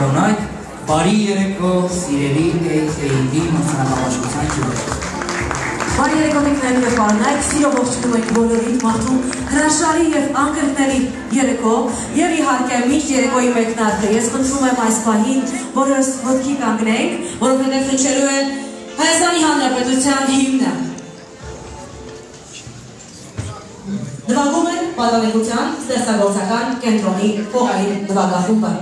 շարունակ, բարի երեկո, սիրելի AAD մրցանակաբաշխության ջուրեր։ Բարի երեկո տիկներն և բարնայք, սիրով ողջունում ենք բոլորին մարդու հրաշալի և անկրկնելի երեկո և իհարկե միշտ երեկոյի մեկնարկը։ Ես խնդրում եմ այս պահին բոլորս ոտքի կանգնենք, որովհետև հնչելու է Հայաստանի Հանրապետության հիմնը։ Նվագում է Պատանեկության ստեղծագործական կենտրոնի փողային նվագախումբը։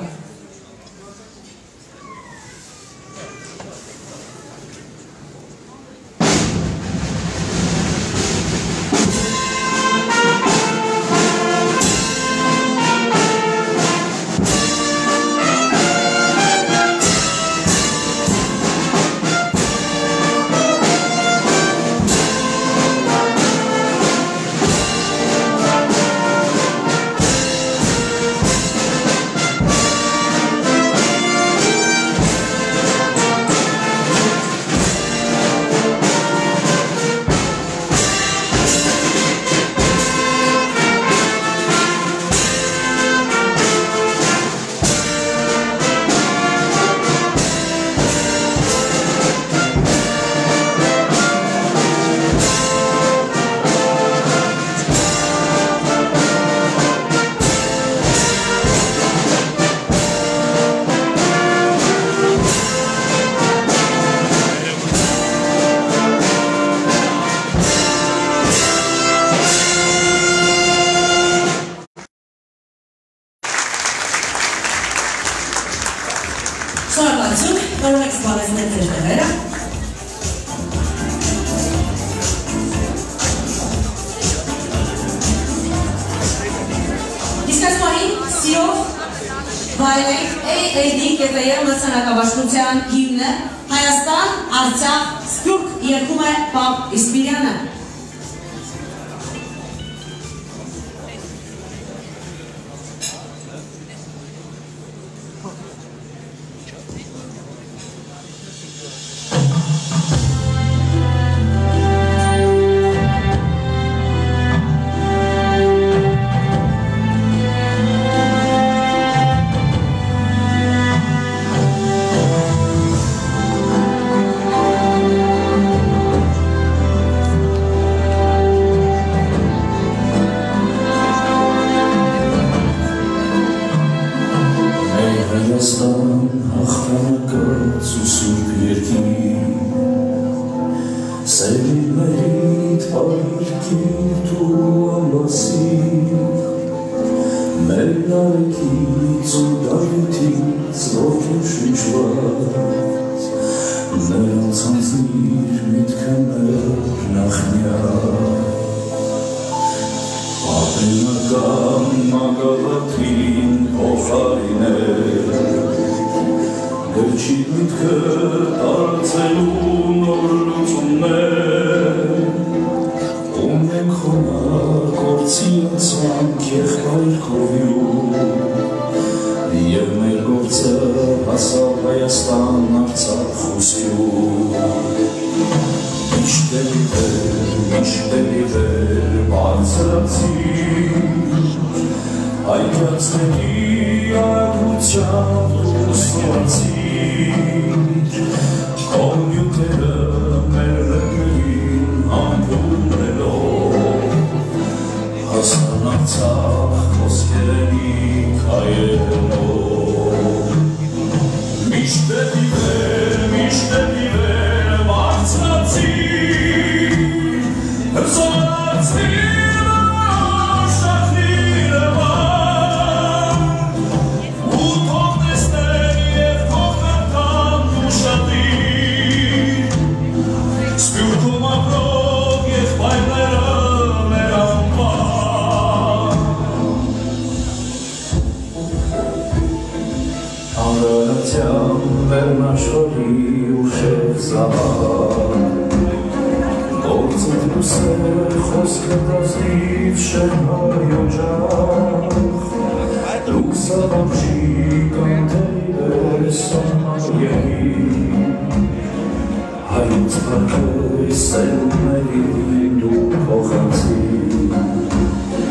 Մրցանակաբաշխության հիմնը Հայաստան, Արցախ, Սփյուռք երգում է Պապ Իսպիրյանը։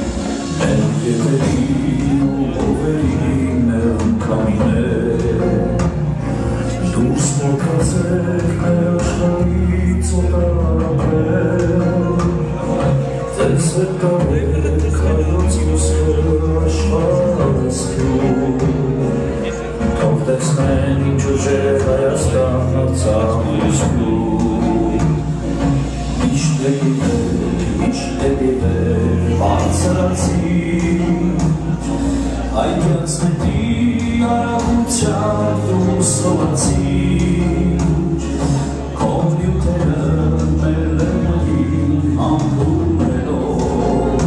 Coming Զետարել կայոց ուսերը աշխարհասկում Թող տեսնեն ինչ ուժեր Հայաստանը ծաղրիչքում Միշտ դեպի վեր բարձրացին Այդ յանցնետի արագության դու սովացին Կոմպյուտերը մեր լերնային ամպուրելով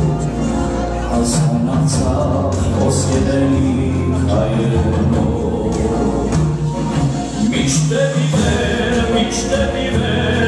Հասկանացավ ոսկեների հայերնով Միշտ դեպի վեր